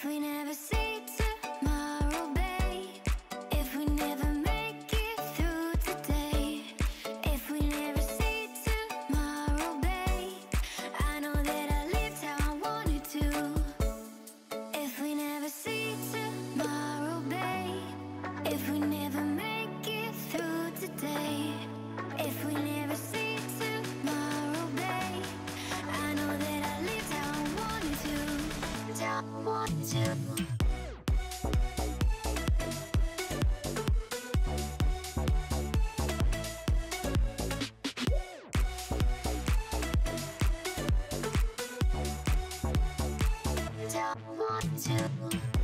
If we never see tomorrow, babe, if we never make it through today, if we never see tomorrow, babe, I know that I lived how I wanted to. If we never see tomorrow, babe, if we never make it through today, if we never see tomorrow, babe, I know that I lived how I wanted to. How I wanted to. I want to.